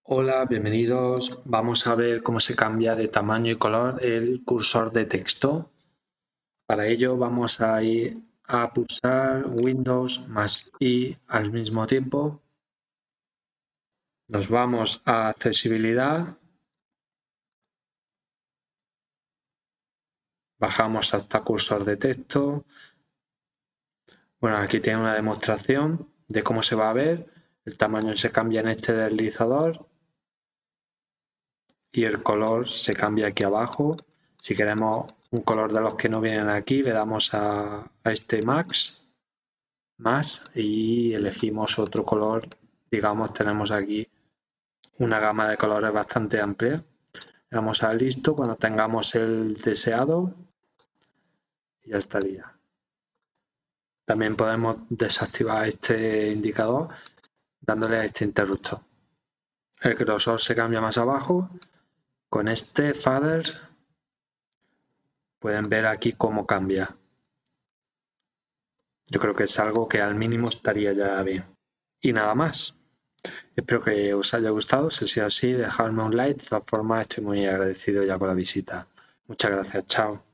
Hola, bienvenidos. Vamos a ver cómo se cambia de tamaño y color el cursor de texto. Para ello vamos a ir a pulsar Windows más I al mismo tiempo. Nos vamos a accesibilidad. Bajamos hasta cursor de texto. Bueno, aquí tiene una demostración de cómo se va a ver. El tamaño se cambia en este deslizador y el color se cambia aquí abajo. Si queremos un color de los que no vienen aquí, le damos a este más y elegimos otro color. Digamos, tenemos aquí una gama de colores bastante amplia. Le damos a listo cuando tengamos el deseado y ya estaría. También podemos desactivar este indicador dándole a este interruptor. El grosor se cambia más abajo. Con este fader pueden ver aquí cómo cambia. Yo creo que es algo que al mínimo estaría ya bien. Y nada más. Espero que os haya gustado. Si ha sido así, dejadme un like. De todas formas, estoy muy agradecido ya con la visita. Muchas gracias. Chao.